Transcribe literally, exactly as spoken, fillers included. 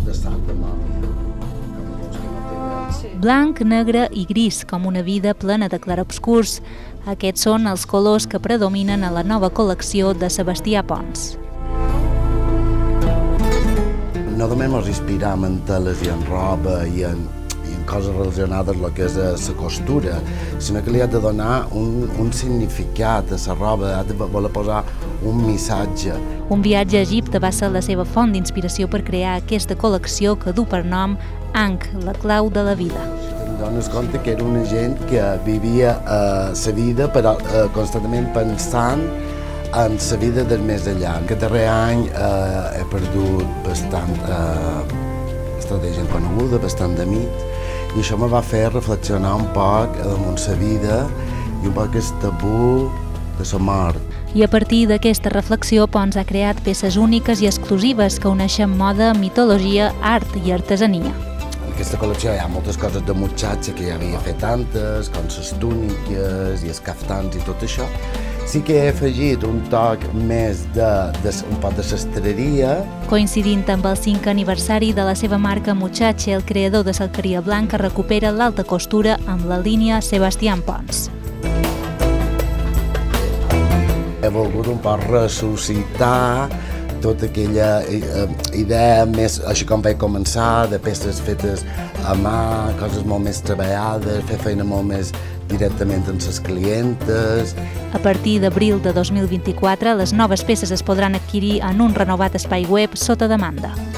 de sac de mòmia. Blanc, negre i gris, com una vida plena de clarobscurs. Aquests són els colors que predominen a la nova col·lecció de Sebastià Pons. No només ens inspiram en teles i en roba i en, i en coses relacionades amb el que és la costura, sinó que li ha de donar un, un significat a la roba, ha de voler posar un missatge. Un viatge a Egipte va ser la seva font d'inspiració per crear aquesta col·lecció que du per nom Ankh, la clau de la vida. Em dones compte que era una gent que vivia la eh, vida però eh, constantment pensant en la vida del més enllà. Aquest darrer any eh, he perdut bastant, eh, bastant gent coneguda, bastant d'amics, i això me va fer reflexionar un poc damunt la vida i un poc el tabú de la mort. I a partir d'aquesta reflexió, Pons ha creat peces úniques i exclusives que uneixen moda, mitologia, art i artesania. En aquesta col·lecció hi ha moltes coses de mutxatge que ja havia fet antes, com les túniques i els caftans i tot això. Sí que he afegit un toc més de, de un poc de sastreria. Coincidint amb el cinquè aniversari de la seva marca Muchache, el creador de Salqueria Blanca recupera l'alta costura amb la línia Sebastià Pons. He volgut un poc ressuscitar tota aquella idea més, així com vaig començar, de peces fetes a mà, coses molt més treballades, fer feina molt més directament amb les clientes. A partir d'abril de dos mil vint-i-quatre, les noves peces es podran adquirir en un renovat espai web sota demanda.